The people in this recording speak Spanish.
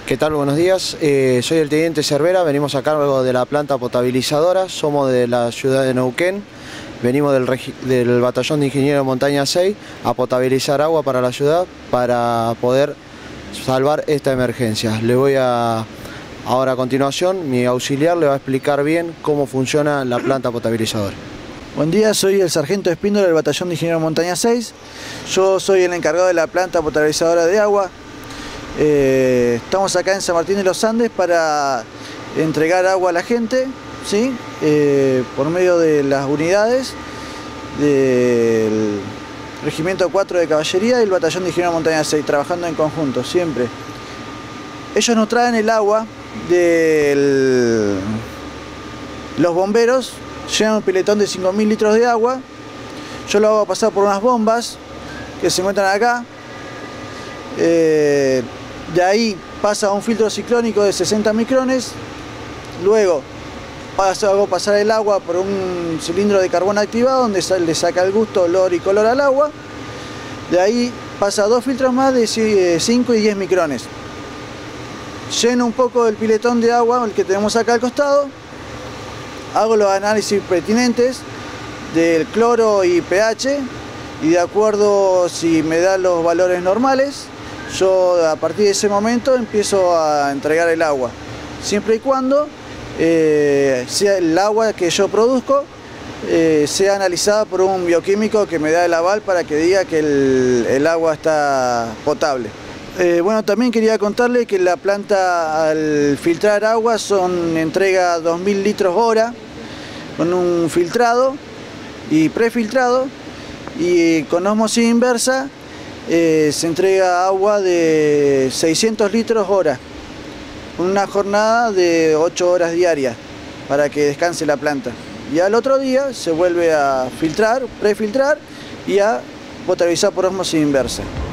¿Qué tal? Buenos días. Soy el teniente Cervera, venimos a cargo de la planta potabilizadora, somos de la ciudad de Neuquén, venimos del batallón de ingenieros de montaña 6 a potabilizar agua para la ciudad para poder salvar esta emergencia. Ahora a continuación, mi auxiliar le va a explicar bien cómo funciona la planta potabilizadora. Buen día, soy el sargento Espíndola del batallón de ingenieros de montaña 6. Yo soy el encargado de la planta potabilizadora de agua. Estamos acá en San Martín de los Andes para entregar agua a la gente, ¿sí? Por medio de las unidades del Regimiento 4 de Caballería y el batallón de ingenieros de montaña 6, trabajando en conjunto, siempre. Ellos nos traen el agua de los bomberos, llenan un piletón de 5.000 litros de agua, yo lo hago pasar por unas bombas que se encuentran acá. De ahí pasa a un filtro ciclónico de 60 micrones, luego hago pasar el agua por un cilindro de carbón activado donde le saca el gusto, olor y color al agua. De ahí pasa a dos filtros más de 5 y 10 micrones. Lleno un poco el piletón de agua, el que tenemos acá al costado, hago los análisis pertinentes del cloro y pH y de acuerdo si me da los valores normales, yo a partir de ese momento empiezo a entregar el agua, siempre y cuando sea el agua que yo produzco sea analizada por un bioquímico que me da el aval para que diga que el agua está potable. Bueno, también quería contarle que la planta al filtrar agua entrega 2.000 litros hora con un filtrado y prefiltrado, y con ósmosis inversa se entrega agua de 600 litros hora, con una jornada de 8 horas diarias para que descanse la planta. Y al otro día se vuelve a filtrar, prefiltrar y a potabilizar por ósmosis inversa.